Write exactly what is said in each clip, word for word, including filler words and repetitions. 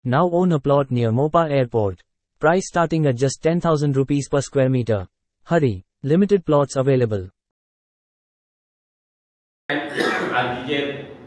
Now own a plot near Mopa Airport. Price starting at just ten thousand rupees per square meter. Hurry, limited plots available. आरजीचे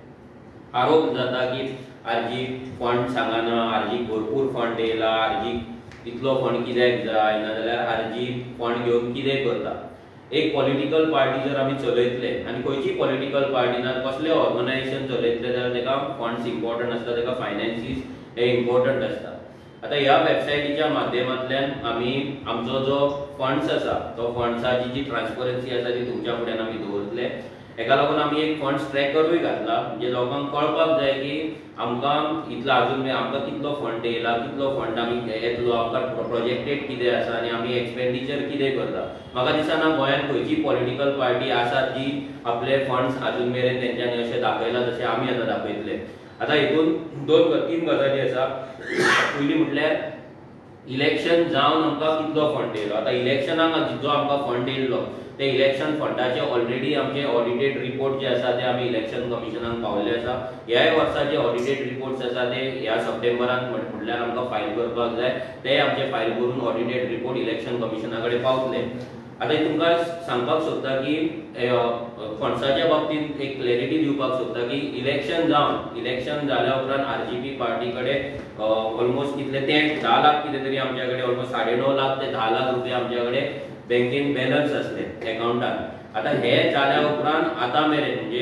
आरोप जाता की RG fund सांगना, RG भरपूर fund येयला, RG इतलो fund कित्याक जाय ना जाल्यार आरजी फंड घेवन कितें करता. एक पॉलिटिकल पार्टी जर आमी चलयतले आनी खंयची पॉलिटिकल पार्टी ना कसले ऑर्गनायझेशन चलयतले जाल्यार तेका फंड्स इम्पॉर्टंट आसता, तेका फायनान्सीस हे इम्पॉर्टंट आसता. आता ह्या वेबसायटीच्या माध्यमांतल्यान आमी आमचो जो फंड्स आसा तो फंड्साची जी ट्रान्सपरन्सी आसा ती तुमच्या फुड्यान आमी दवरतले. हेका लागून आमी एक फंड्स ट्रॅकरूय घातला म्हणजे लोकांक कळपाक जाय की आमकां इतलो अजून आमकां कितलो फंड येयला, कितलो फंड आमी येतलो, आमकां प्रोजेक्टेड कितें आसा आनी आमी एक्सपेंडिचर कितें करता. म्हाका दिसना गोंयांत खंयची पॉलिटिकल पार्टी आसा जी आपले फंड्स अजून मेरेन तेंच्यांनी अशें दाखयला जशें आमी आतां दाखयतले. आतां हितून दोन तीन गजाली आसा. पयली म्हटल्यार इलेक्शन जावन आमकां कितलो फंड येयलो. आतां इलेक्शनाक जो आमकां फंड येयल्लो ते इलेक्शन फंडाचे ऑलरेडी आमचे ऑडिटेड रिपोर्ट जे आसा ते आमी इलेक्शन कमिशनाक पावले आसा. ह्याय वर्साचे ऑडिटेड रिपोर्ट्स आसा ते ह्या सप्टेंबरान म्हटल्यार आमकां फायल करपाक जाय. ते आमचे फायल करून ऑडिटेड रिपोर्ट इलेक्शन कमिशना कडेन पावतले. आता तुमकां सांगपाक सोदता की फंड्साच्या बाबतींत एक क्लॅरिटी दिवपाक सोदता की इलेक्शन जावन इलेक्शन जाल्या उपरांत आरजीपी पार्टी कडेन ऑलमोस्ट कितले ते धा लाख कितें तरी आमच्या कडेन ऑलमोस्ट साडे णव लाख ते धा लाख रुपया आमच्या कडेन बँकेन बॅलन्स आसले अकाउंटान. आता हे जाल्या उपरांत आतां मेरेन म्हणजे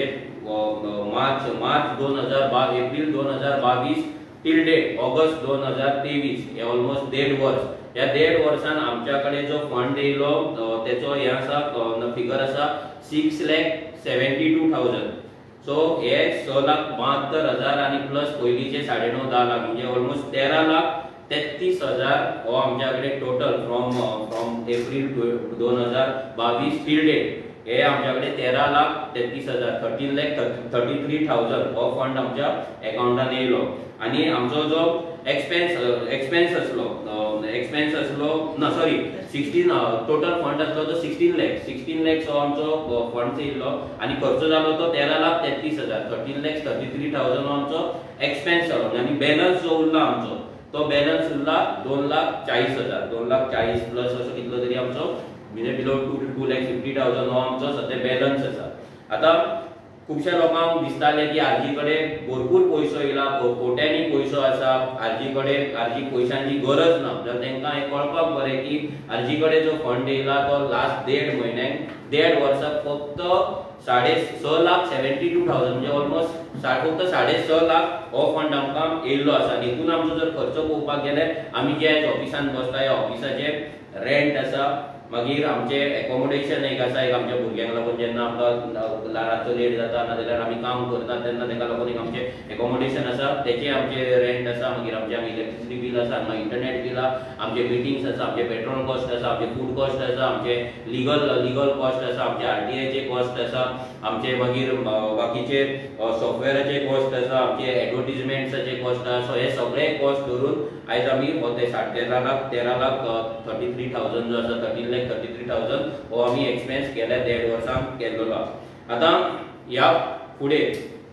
मार्च मार्च दोन हजार बावीस एप्रील दोन हजार बावीस टील डेट ऑगस्ट दोन हजार तेवीस हे ऑलमोस्ट देड वर्स. ह्या देड वर्सान आमच्या कडेन जो फंड येयलो तेचो हे आसा फिगर आसा six lakh seventy two thousand. So हे स लाख बहात्तर हजार आनी प्लस पयलींचे साडे णव धा लाख म्हणजे ऑलमोस्ट तेरा लाख तेहतीस हजार हो आमच्या कडेन टोटल फ्रॉम फ्रॉम एप्रील दोन हजार बावीस टील डेट हे आमच्या कडेन तेरा लाख तेहतीस हजार thirteen lakh thirty three thousand हो फंड आमच्या अकाउंटान येयलो. आनी आमचो जो एक्सपेन्स एक्सपेन्स आसलो एक्सपेन्स आसलो ना सॉरी सिक्स्टीन टोटल फंड आसलो तो सिक्स्टीन लॅक्स सिक्स्टीन लॅक्स हो आमचो फंड येयल्लो आनी खर्च जालो तो तेरा लाख तेहतीस हजार thirteen lakhs thirty three thousand हो आमचो एक्सपेन्स जालो. आनी बॅलन्स जो उरला आमचो तो बॅलन्स उरला दोन लाख चाळीस हजार दोन लाख चाळीस प्लस असो कितलो तरी आमचो म्हणजे below two two lakh fifty thousand हो आमचो सद्या बॅलन्स आसा. आता खुबशा लोकांक दिसताले की आरजी कडेन भरपूर पयसो येयला, कोट्यांनी पयसो आसा, आरजी कडेन आरजी पयशांची गरज ना. जाल्यार तांकां हें कळपाक बरें की आरजी कडेन जो फंड येयला तो लास्ट देड म्हयन्याक देड वर्साक फक्त साडे स लाख सेव्हन्टी टू थावजंड म्हणजे ऑलमोस्ट फक्त साडे स लाख हो फंड आमकां येयल्लो आसा. हितून आमचो जर खर्च पळोवपाक गेल्यार आमी जे ऑफिसान बसता ह्या ऑफिसाचे रेंट आसा, मागीर आमचे एकोमोडेशन एक आसा, एक आमच्या भुरग्यांक लागून जेन्ना आमकां रातचो लेट जाता ना जाल्यार आमी काम करता तेन्ना ताका लागून एक आमचे एकोमोडेशन आसा तेचे आमचे रेंट आसा. मागीर आमचे आमी इलेक्ट्रिसिटी बील आसा, मागीर इंटरनेट बील आसा, आमचे मिटिंग्स आसा, आमचे पेट्रोल कॉस्ट आसा, आमचे फूड कॉस्ट आसा, आमचे लिगल लिगल कॉस्ट आसा, आमचे आरटीआयचे कॉस्ट आसा, आमचे मागीर बाकीचे सॉफ्टवेराचे कॉस्ट आसा, आमचे एडवर्टिजमेंट्साचे कॉस्ट आसा. सो हे सगळे कॉस्ट धरून आयज आमी हो ते साडे तेरा लाख तेरा लाख थर्टी थ्री थावजंड जो आसा thirteen lakh thirty three thousand हो आमी एक्सपेन्स केल्या देड वर्सांक केल्लो. आतां ह्या फुडें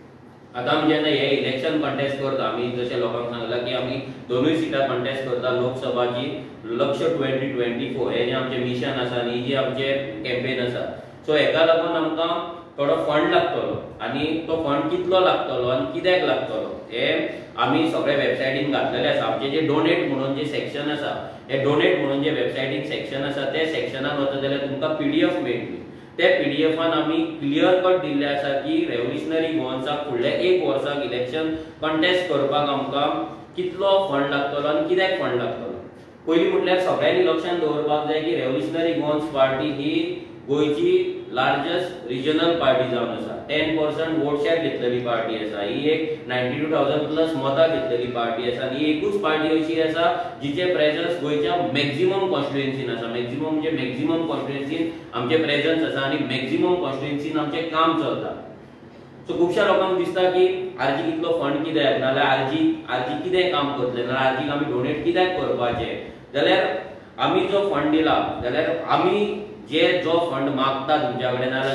आतां आमी जेन्ना हे इलेक्शन कंटेस्ट करता आमी जशें लोकांक सांगलां की आमी दोनूय सिटां कंटेस्ट करता लोकसभाची लक्ष ट्वेंटी ट्वेंटी फोर हे जे आमचें मिशन आसा आनी जी आमचें कॅम्पेन आसा. सो हेका लागून आमकां थोडो फंड लागतलो आनी तो फंड कितलो लागतलो आनी कित्याक लागतलो हे आमी सगळे वेबसायटीन घातलेले आसा. आमचे जे डोनेट म्हणून जे सेक्शन आसा हे डोनेट म्हणून जे वेबसायटीन सेक्शन आसा ते सेक्शनान वचत जाल्यार तुमकां पीडीएफ मेळटली. ते पीडीएफान आमी क्लियर कट दिल्ले आसा की रेव्होल्युशनरी गोवन्साक फुडल्या एक वर्साक इलेक्शन कंटेस्ट करपाक आमकां कितलो फंड लागतलो आनी कित्याक फंड लागतलो. पयलीं म्हटल्यार सगळ्यांनी लक्षांत दवरपाक जाय की रेव्होल्युशनरी गोवन्स पार्टी ही गोंयची लार्जस्ट रिजनल पार्टी जावन आसा. टेन पर्संट वोट शेअर घेतलेली पार्टी आसा. ही एक नायन्टी टू थावजंड प्लस मतां घेतलेली पार्टी आसा. ही एकूच पार्टी अशी आसा जिचे प्रेझन्स गोंयच्या मॅक्झिमम कॉन्स्टिट्युएन्सीन आसा. मॅक्झिमम म्हणजे मॅक्झिमम कॉन्स्टिट्युएन्सीन आमचे प्रेझन्स आसा आनी मॅक्झिमम कॉन्स्टिट्युएन्सीन आमचें काम चलता. सो खुबशा लोकांक दिसता की आरजी कितलो फंड कित्याक नाल्यार आरजी आरजी कितें काम करतले नाल्यार आरजीक आमी डोनेट कित्याक करपाचे. जाल्यार आमी जो फंड दिला जाल्यार आमी जे जो फंड मागता तुमच्या कडेन नाल्यार जो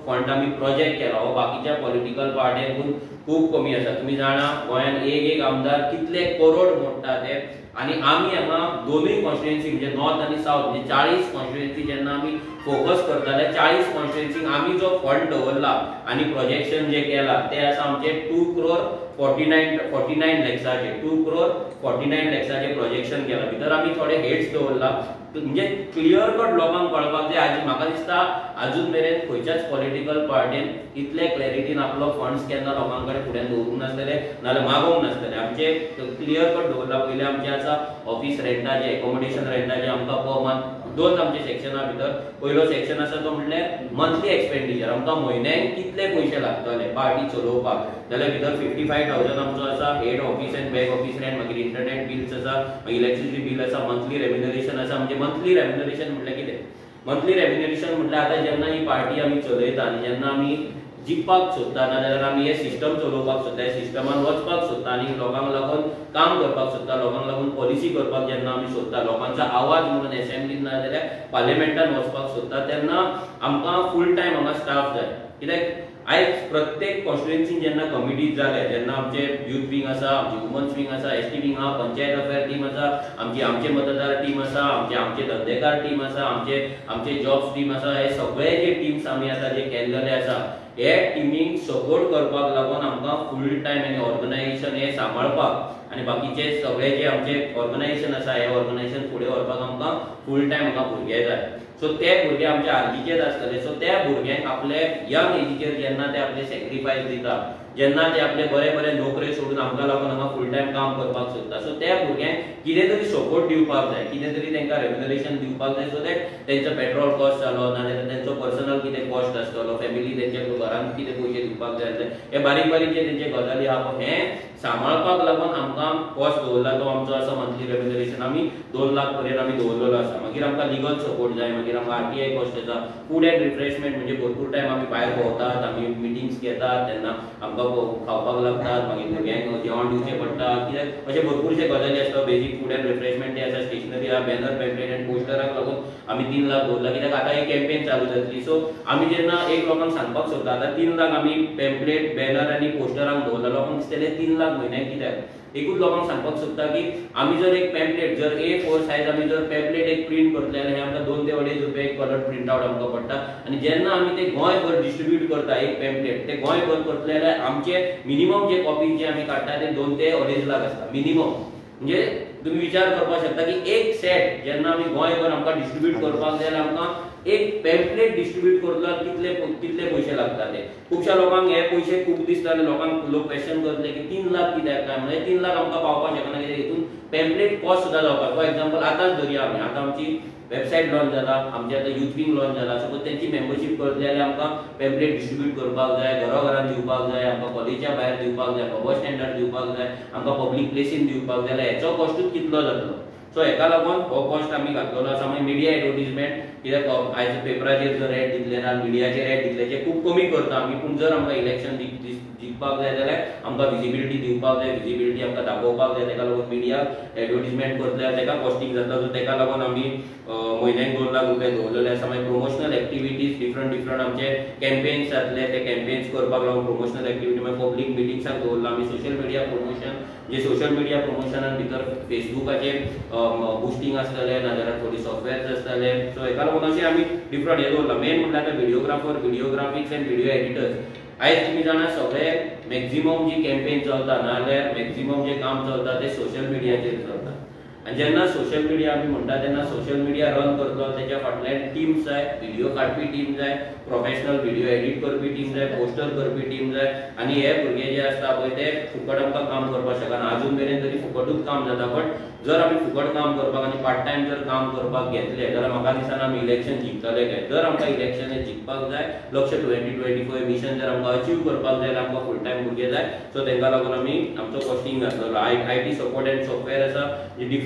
फंड आमी प्रोजेक्ट केला हो बाकीच्या पॉलिटिकल पार्ट्यांकून खूब कमी आसा। तुम्ही जाणा गोंयान एक एक आमदार कितले करोड मोडटा ते, आणि आमी हांगा दोनूय कॉन्स्टिट्युएन्सी म्हणजे नॉर्थ आणि साउथ म्हणजे चाळीस कॉन्स्टिट्युएन्सी जेन्ना आमी फोकस करताले चाळीस कॉन्स्टिट्युएन्सीक आमी जो फंड दवरला आणि प्रोजेक्शन जे केला ते आसा आमचे two crore forty nine forty nine लॅक्साचे टू क्रोर फोर्टी नाइन लॅक्साचे प्रोजेक्शन केला। भितर आमी थोडे हेड्स दवरला म्हणजे क्लियर कट लोकांक कळपाक जाय। आज म्हाका दिसता अजून मेरेन खंयच्याच पॉलिटिकल पार्टीन इतले क्लॅरिटीन आपलो फंड्स केन्ना लोकां कडेन फुडें दवरूंक नासतले नाल्यार मागोवंक नासतले। आमचे क्लियर कट दवरला। पयले आमचे आसा ऑफिस रेंटाचे एकोमोडेशन रेंटाचे आमकां पर मंथ दोन आमचे सेक्शना भितर पयलो सेक्शन आसा तो म्हणल्यार मंथली एक्सपेंडिचर आमकां म्हयन्याक कितले पयशे लागतले पार्टी चलोवपाक जाल्यार भितर फिफ्टी फाय थावजंड आमचो आसा head office and back office rent, मागीर इंटरनेट बिल्स आसा, मागीर इलेक्ट्रिसिटी बिल आसा, मंथली रेम्युनरेशन आसा। म्हणजे मंथली रेम्युनरेशन म्हटल्यार कितें? मंथली रेम्युनरेशन म्हटल्यार आतां जेन्ना ही पार्टी आमी चलयता आनी जेन्ना आमी जिखपाक सोदता नाजाल्यार आमी हे सिस्टम चलोवपाक सोदता सिस्टमान वचपाक सोदता आनी लोकांक लागून काम करपाक सोदता लोकांक लागून पॉलिसी करपाक जेन्ना आमी सोदता लोकांचो आवाज म्हणून असेंब्लीन नाजाल्यार पार्लिमेंटान वचपाक सोदता तेन्ना आमकां फूल टायम हांगा स्टाफ जाय। कित्याक आयज प्रत्येक कॉन्स्टिट्युएन्सीन जेन्ना कमिटीज जाले जेन्ना आमचे यूथ विंग आसा, आमचे वुमन्स विंग आसा, एसटी विंग आहा, पंचायत अफेअर टीम आसा, आमची आमचे मतदार टीम आसा, आमचे आमचे धंदेकार टीम आसा, आमचे आमचे जॉब्स टीम आसा, हे सगळे जे टीम्स आमी आतां जे केल्लेले आसा हे टीमीक सपोर्ट करपाक लागून आमकां फूल टायम आनी ऑर्गनायझेशन हे सांबाळपाक आनी बाकीचे सगळे जे आमचे ऑर्गनायझेशन आसा हे ऑर्गनायझेशन फुडें व्हरपाक आमकां फूल टायम हांगा भुरगे जाय। सो ते भुरगे आमचे आर्गीचेच आसतले। सो त्या भुरग्यांक आपले यंग एजीचेर जेन्ना ते आपले सॅक्रिफायस दिता जेन्ना ते आपले बरे बरे नोकरे सोडून आमकां लागून हांगा फूल टायम काम करपाक सोदता सो त्या भुरग्यांक कितें तरी सपोर्ट दिवपाक जाय, कितें तरी तांकां रेम्युनरेशन दिवपाक जाय सो दॅट तेंचो पेट्रोल कॉस्ट जालो नाजाल्यार तेंचो पर्सनल कितें कॉस्ट आसतलो फॅमिली तेंच्या घरांत कितें पयशे दिवपाक जाय आसले हे बारीक बारीक जे तेंचे गजाली आहा पळय हे सांबाळपाक लागून आमकां कॉस्ट दवरला तो आमचो आसा मंथली रेम्युनरेशन आमी दोन लाख पर्यंत आमी दवरलेलो आसा। मागीर आमकां लिगल सपोर्ट जाय, मागीर आमकां आरटीआय कॉस्ट आसा, फूड एंड रिफ्रेशमेंट म्हणजे भरपूर टायम आमी भायर भोंवतात आमी मिटिंग्स घेतात तेन्ना आमकां खावपाक लागतात, मागीर भुरग्यांक जेवण दिवचें पडटा, कित्याक अशे भरपूरशे गजाली आसता। बेजीक फूड एंड रिफ्रेशमेंट जे आसा स्टेशनरी आहा, बॅनर पॅम्पलेट एंड पोस्टराक लागून आमी तीन लाख दवरला कित्याक आतां एक कॅम्पेन चालू जातली। सो आमी जेन्ना एक लोकांक सांगपाक सोदता आतां तीन लाख आमी पॅम्पलेट बॅनर आनी पोस्टरांक दवरला लोकांक दिसतले तीन लाख म्हयन्याक कित्याक एकूच लोकांक सांगपाक सोदता की आमी जर एक पॅम्पलेट जर ए फोर सायज आमी जर पॅम्पलेट एक प्रिंट करतले जाल्यार हे आमकां दोन ते अडेज रुपया एक कलर प्रिंट आवट आमकां पडटा आनी जेन्ना आमी ते गोंयभर डिस्ट्रिब्यूट करता एक पॅम्पलेट ते गोंयभर करतले जाल्यार आमचे मिनिमम जे कॉपीज जे आमी काडटा ते दोन ते अडेज लाख आसता मिनिमम। म्हणजे तुम्ही विचार करपाक शकता की एक सेट जेन्ना आमी गोंयभर आमकां डिस्ट्रिब्यूट करपाक जाय जाल्यार आमकां एक पॅम्पलेट डिस्ट्रिब्यूट करतलो कितले कितले पयशे लागता ते खुबशा लोकांक हे पयशे खूब दिसताले लोकांक लोक क्वेश्चन करतले की तीन लाख कित्याक काय म्हणजे तीन लाख आमकां पावपाक शकना कित्याक हितून पॅम्पलेट कॉस्ट सुद्दां जावपाक फॉर एग्जांपल आतांच धरया आमी आतां आमची वेबसायट लॉन्च जाला आमचे आतां यूथ विंग लॉन्च जाला सपोज तेंची मेंबरशीप करतले जाल्यार आमकां पॅम्पलेट डिस्ट्रिब्यूट करपाक जाय घरा घरान दिवपाक जाय आमकां कॉलेजच्या भायर दिवपाक जाय बस स्टँडार दिवपाक जाय आमकां पब्लीक प्लेसीन दिवपाक जाय जाल्यार हेचो कॉस्टूच कितलो जातलो। सो हेका लागून हो कॉस्ट आमी घातलेलो आसा। मागीर मिडिया एडवर्टिजमेंट कित्याक आयज पेपराचेर जर एड दितले ना मिडियाचेर एड दितले जे खूब कमी करता आमी पूण जर आमकां इलेक्शन जिखपाक जाय जाल्यार आमकां विजिबिलिटी दिवपाक जाय विजिबिलिटी आमकां दाखोवपाक जाय तेका लागून मिडियाक एडवर्टिजमेंट करतले तेका कॉस्टिंग जाता सो तेका लागून आमी म्हयन्याक दोन लाख रुपया दवरलेले आसा। मागीर प्रोमोशनल एक्टिविटीज डिफरंट डिफरंट आमचे कॅम्पेन्स जातले ते कॅम्पेन्स करपाक लागून प्रोमोशनल एक्टिविटी मागीर पब्लीक मिटिंग्साक दवरला आमी सोशल मिडिया प्रमोशन जे सोशल मिडिया प्रमोशनान भितर फेसबुकाचेर बुस्टिंग आसतले नाजाल्यार थोडी सॉफ्टवेर्स आसतले सो हेका लागून अशें आमी डिफरंट हे दवरला। मेन म्हटल्यार आतां videographer videographics and video editors आयज तुमी जाणा सगळे मॅक्झिमम जी कॅम्पेन चलता नाजाल्यार मॅक्झिमम जे काम चलता ते सोशल मिडियाचेर चलता आनी जेन्ना सोशल मिडिया आमी म्हणटा तेन्ना सोशल मिडिया रन करतलो तेच्या फाटल्यान टीम्स जाय व्हिडिओ काडपी टीम जाय प्रोफेशनल व्हिडिओ एडिट करपी टीम जाय पोस्टर करपी टीम जाय आनी हे भुरगे जे आसता पळय ते फुकट आमकां काम करपाक शकना अजून मेरेन तरी फुकटूच काम जाता बट जर आमी फुकट काम करपाक आनी पार्ट टायम जर काम करपाक घेतले जाल्यार म्हाका दिसना आमी इलेक्शन जिखतले काय। जर आमकां इलेक्शन जिखपाक जाय लक्ष्य ट्वेंटी ट्वेंटी फोर मिशन जर आमकां अचीव करपाक जाय जाल्यार आमकां फूल टायम भुरगे जाय सो तेंका लागून आमी आमचो कॉस्टिंग घातलेलो I I T support and software आसा जे डिफरंट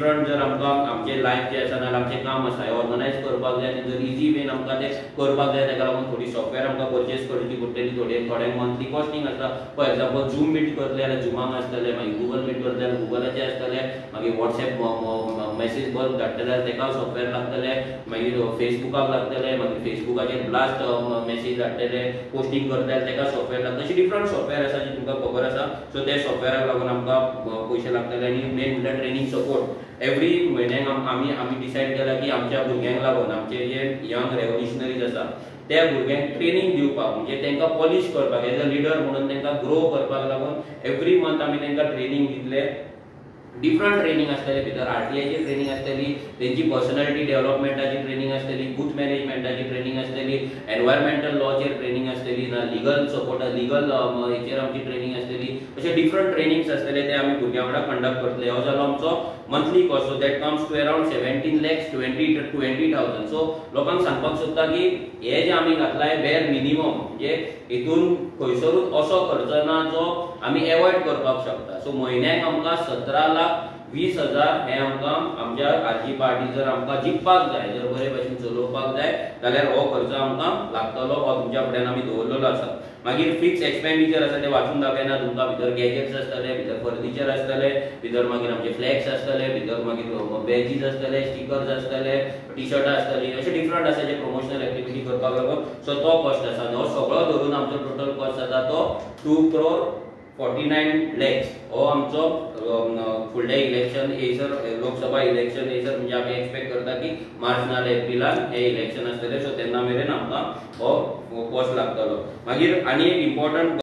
डिफरंट जर आमकां आमचे लायफ जे आसा नाल्यार आमचें काम आसा हें ऑर्गनायज करपाक जाय आनी जर इजी वेन आमकां तें करपाक जाय ताका लागून थोडी सॉफ्टवेअर आमकां परचेस करची पडटली थोडे थोड्यांक मंथली कॉस्टिंग आसता फॉर एक्झाम्पल झूम मीट करतले जाल्यार झुमाक आसतले मागीर गुगल मीट करतले जाल्यार गुगलाचे आसतले मागीर वॉट्सएप मेसेज बल्ब धाडटले जाल्यार तेका सॉफ्टवेअर लागतले मागीर फेसबुकाक लागतले मागीर फेसबुकाचेर ब्लास्ट मेसेज धाडटले पोस्टिंग करतले जाल्यार तेका सॉफ्टवेअर लागता अशी डिफरंट सॉफ्टवेअर आसा जी तुमकां खबर आसा सो ते सॉफ्टवेअराक लागून आमकां पयशे लागतले आनी मेन म्हणल्यार ट्रेनिंग सपोर्ट एवरी म्हयन्याक आमी आमी डिसायड केला की आमच्या भुरग्यांक लागून आमचे जे यंग रेव्होल्युशनरीज आसा त्या भुरग्यांक ट्रेनिंग दिवपाक म्हणजे तांकां पॉलिश करपाक एज अ लिडर म्हणून तांकां ग्रो करपाक लागून एवरी मंथ आमी तांकां ट्रेनिंग दितले डिफरंट ट्रेनिंग आसतले भितर आरटीआयची ट्रेनिंग आसतली तेंची पर्सनॅलिटी डेव्हलपमेंटाची ट्रेनिंग आसतली बूथ मॅनेजमेंटाची ट्रेनिंग आसतली एनवायरमेंटल लॉचेर ट्रेनिंग आसतली ना लिगल सपोर्ट लिगल हेचेर आमची ट्रेनिंग आसतली अशे डिफरंट ट्रेनिंग्स आसतले ते आमी भुरग्यां वांगडा कंडक्ट करतले हो जालो आमचो monthly cost so that comes to around seventeen lakhs twenty twenty thousand so लोकांक सांगपाक सोदता की हे जे आमी घातलाय बेर मिनिमम म्हणजे हितून खंयसरूच असो खर्च ना जो आमी एवॉयड करपाक शकता सो म्हयन्याक आमकां सतरा लाख वीस हजार हे आमकां आमच्या आरजी पार्टी जर आमकां जिखपाक जाय जर बरे भशेन चलोवपाक जाय जाल्यार हो खर्च आमकां लागतलो हो तुमच्या फुड्यान आमी दवरलेलो आसा मागीर फिक्स एक्सपेंडिचर आसा ते वाचून दाखयना तुमकां भितर गॅजेट्स आसतले भितर फर्निचर आसतले भितर मागीर आमचे फ्लॅग्स आसतले भितर मागीर बॅजीस आसतले स्टिकर्स आसतले टी शर्टां आसतली अशे डिफरंट आसा जे प्रोमोशनल एक्टिविटी करपाक लागून सो तो कॉस्ट आसा हो सगळो धरून आमचो टोटल कॉस्ट जाता तो two crore forty nine lakhs हो आमचो फुडले इलेक्शन येयसर लोकसभा इलेक्शन येयसर म्हणजे आमी एक्सपेक्ट करता की मार्च नाल्यार एप्रिलान हे इलेक्शन आसतले सो तेन्ना मेरेन आमकां हो कॉस्ट लागतलो मागीर आनी एक इम्पॉर्टंट